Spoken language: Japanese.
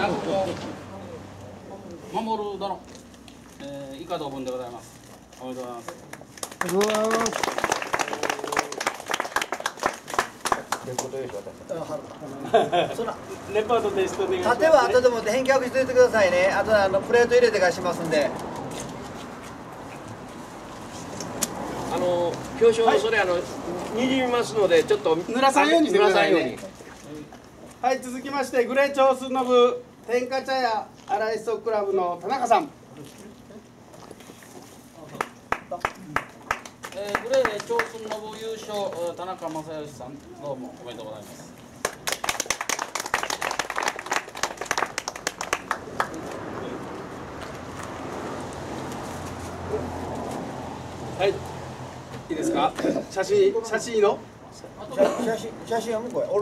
南国守殿、以下同文でございます。おめでとうございます。 ありがとうございます。 レパート提出お願いします。 縦は後でもって返却しておいてくださいね。あとプレート入れて返しますんで。 表彰はそれにじみますのでちょっと濡らさんようにしてくださいね。 はい、続きましてグレー長枢の部天下茶屋新井ストッククラブの田中さん。 グレー長枢の部優勝田中正義さん、どうもおめでとうございます。 はい、いいですか。写真の。 写真は向こうへ。